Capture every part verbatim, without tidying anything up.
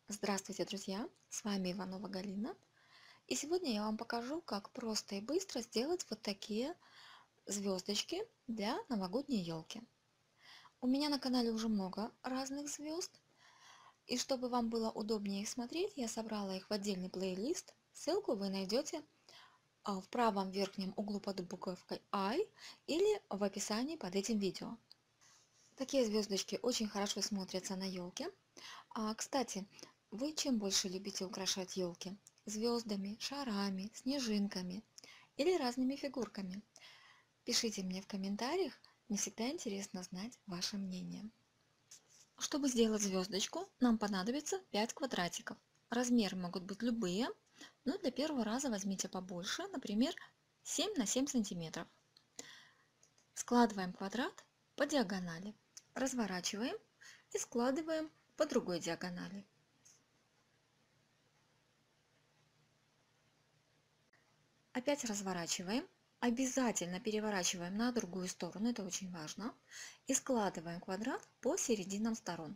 Здравствуйте, друзья! С вами Иванова Галина. И сегодня я вам покажу, как просто и быстро сделать вот такие звездочки для новогодней елки. У меня на канале уже много разных звезд. И чтобы вам было удобнее их смотреть, я собрала их в отдельный плейлист. Ссылку вы найдете а, в правом верхнем углу под буковкой I или в описании под этим видео. Такие звездочки очень хорошо смотрятся на елке. А, кстати, вы чем больше любите украшать елки? Звездами, шарами, снежинками или разными фигурками? Пишите мне в комментариях, мне всегда интересно знать ваше мнение. Чтобы сделать звездочку, нам понадобится пять квадратиков. Размеры могут быть любые, но для первого раза возьмите побольше, например, семь на семь сантиметров. Складываем квадрат по диагонали, разворачиваем и складываем по другой диагонали. Опять разворачиваем, обязательно переворачиваем на другую сторону, это очень важно, и складываем квадрат по серединам сторон.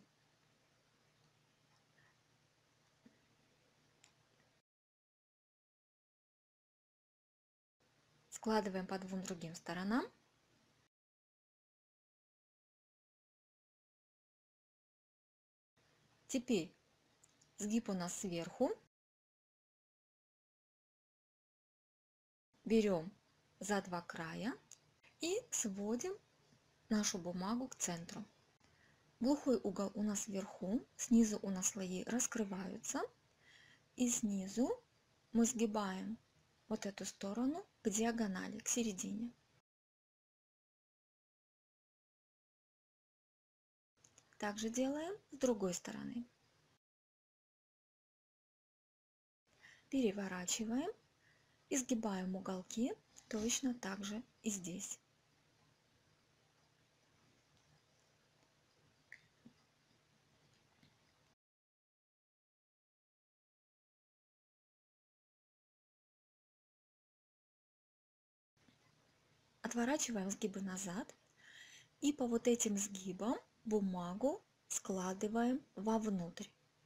Складываем по двум другим сторонам. Теперь сгиб у нас сверху. Берем за два края и сводим нашу бумагу к центру. Глухой угол у нас вверху, снизу у нас слои раскрываются, и снизу мы сгибаем вот эту сторону к диагонали, к середине. Также делаем с другой стороны. Переворачиваем, изгибаем уголки, точно так же и здесь. Отворачиваем сгибы назад и по вот этим сгибам бумагу складываем вовнутрь.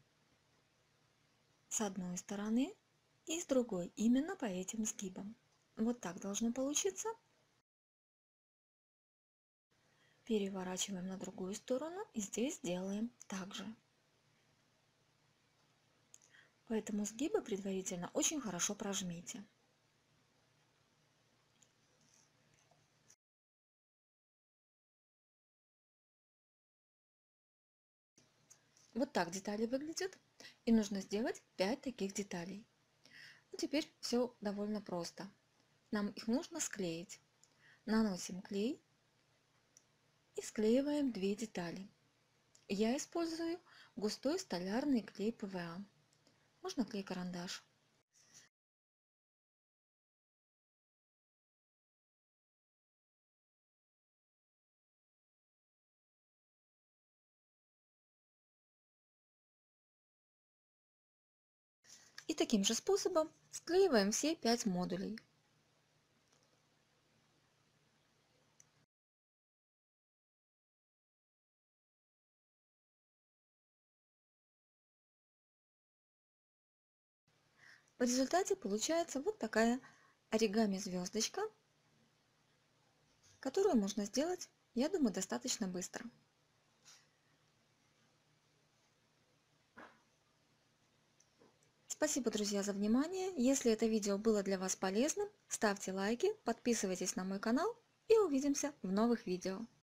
С одной стороны и с другой, именно по этим сгибам. Вот так должно получиться. Переворачиваем на другую сторону и здесь делаем так же. Поэтому сгибы предварительно очень хорошо прожмите. Вот так детали выглядят. И нужно сделать пять таких деталей. Ну, теперь все довольно просто. Нам их нужно склеить. Наносим клей и склеиваем две детали. Я использую густой столярный клей пэ вэ а. Можно клей-карандаш. И таким же способом склеиваем все пять модулей. В результате получается вот такая оригами звездочка, которую можно сделать, я думаю, достаточно быстро. Спасибо, друзья, за внимание. Если это видео было для вас полезным, ставьте лайки, подписывайтесь на мой канал и увидимся в новых видео.